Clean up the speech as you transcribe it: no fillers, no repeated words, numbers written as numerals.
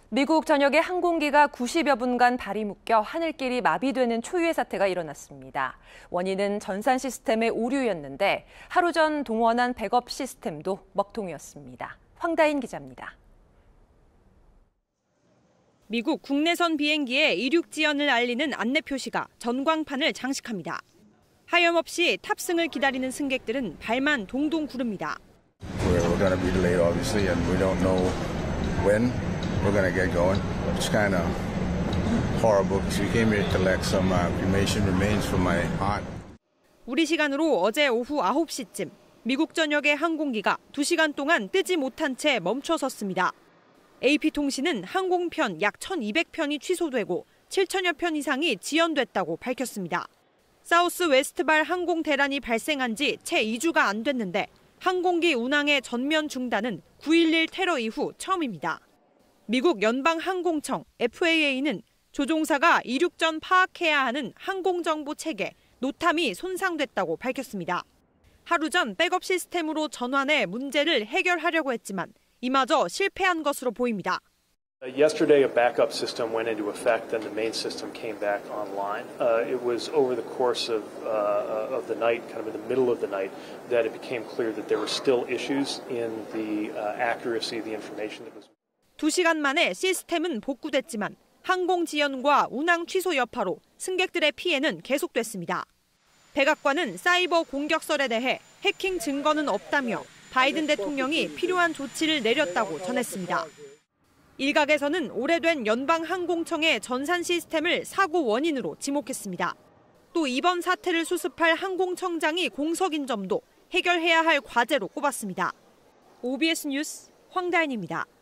미국 전역의 항공기가 90여 분간 발이 묶여 하늘길이 마비되는 초유의 사태가 일어났습니다. 원인은 전산 시스템의 오류였는데 하루 전 동원한 백업 시스템도 먹통이었습니다. 황다인 기자입니다. 미국 국내선 비행기의 이륙 지연을 알리는 안내 표시가 전광판을 장식합니다. 하염없이 탑승을 기다리는 승객들은 발만 동동 구릅니다. We're going to be delayed, obviously, and we don't know when we're going to get going. It's kind of horrible because we came here to collect some cremation remains for my aunt. 우리 시간으로 어제 오후 9시쯤 미국 전역의 항공기가 2시간 동안 뜨지 못한 채 멈춰섰습니다. AP통신은 항공편 약 1,200편이 취소되고 7천여 편 이상이 지연됐다고 밝혔습니다. 사우스 웨스트발 항공 대란이 발생한 지 채 2주가 안 됐는데 항공기 운항의 전면 중단은 9.11 테러 이후 처음입니다. 미국 연방항공청 FAA는 조종사가 이륙 전 파악해야 하는 항공정보 체계 노탐이 손상됐다고 밝혔습니다. 하루 전 백업 시스템으로 전환해 문제를 해결하려고 했지만 이마저 실패한 것으로 보입니다. Yesterday, a backup system went into effect, and the main system came back online. It was over the course of the night, kind of in the middle of the night, that it became clear that there were still issues in the accuracy of the information that was. 2시간 만에 시스템은 복구됐지만 항공 지연과 운항 취소 여파로 승객들의 피해는 계속됐습니다. 백악관은 사이버 공격설에 대해 해킹 증거는 없다며 바이든 대통령이 필요한 조치를 내렸다고 전했습니다. 일각에서는 오래된 연방항공청의 전산 시스템을 사고 원인으로 지목했습니다. 또 이번 사태를 수습할 항공청장이 공석인 점도 해결해야 할 과제로 꼽았습니다. OBS 뉴스 황다인입니다.